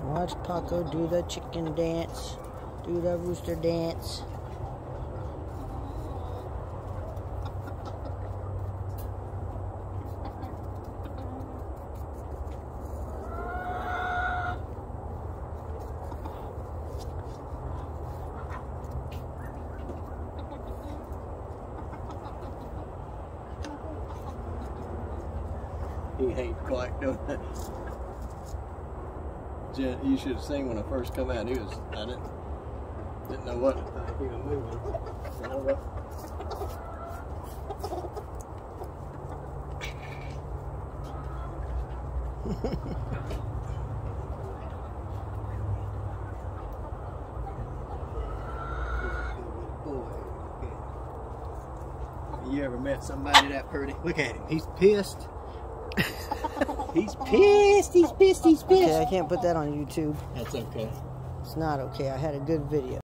Watch Paco do the chicken dance, do the rooster dance. He ain't quite doing that. Jen, you should have seen when I first come out. He was, I didn't know what to think. He was moving. You ever met somebody that pretty? Look at him. He's pissed. He's pissed. He's pissed. He's pissed. Okay, I can't put that on YouTube. That's okay. It's not okay. I had a good video.